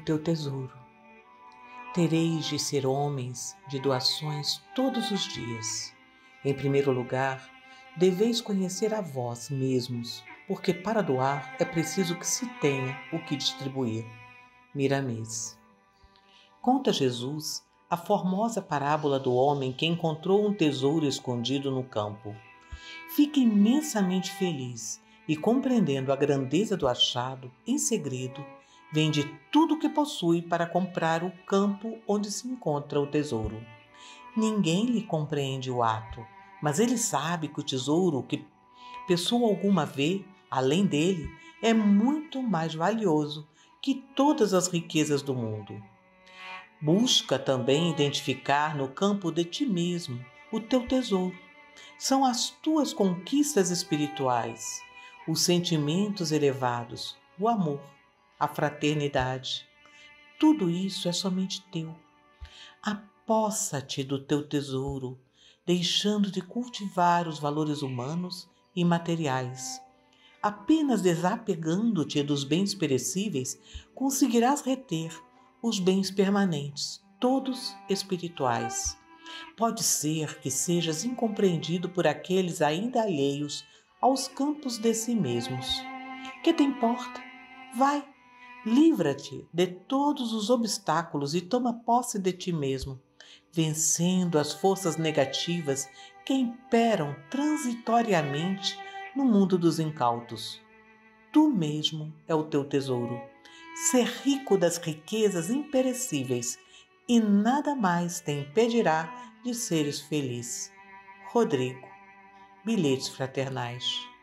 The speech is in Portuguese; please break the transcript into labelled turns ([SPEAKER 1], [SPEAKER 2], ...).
[SPEAKER 1] teu tesouro. Tereis de ser homens de doações todos os dias. Em primeiro lugar, deveis conhecer a vós mesmos, porque para doar é preciso que se tenha o que distribuir. Miramês. Conta Jesus a formosa parábola do homem que encontrou um tesouro escondido no campo. Fica imensamente feliz e, compreendendo a grandeza do achado, em segredo, vende tudo o que possui para comprar o campo onde se encontra o tesouro. Ninguém lhe compreende o ato, mas ele sabe que o tesouro que pessoa alguma vê, além dele, é muito mais valioso que todas as riquezas do mundo. Busca também identificar no campo de ti mesmo o teu tesouro. São as tuas conquistas espirituais, os sentimentos elevados, o amor, a fraternidade. Tudo isso é somente teu. Apossa-te do teu tesouro, deixando de cultivar os valores humanos e materiais. Apenas desapegando-te dos bens perecíveis, conseguirás reter os bens permanentes, todos espirituais. Pode ser que sejas incompreendido por aqueles ainda alheios aos campos de si mesmos. Que te importa? Vai, livra-te de todos os obstáculos e toma posse de ti mesmo, vencendo as forças negativas que imperam transitoriamente no mundo dos incautos. Tu mesmo é o teu tesouro. Ser rico das riquezas imperecíveis e nada mais te impedirá de seres feliz. Rodrigo. Bilhetes Fraternais.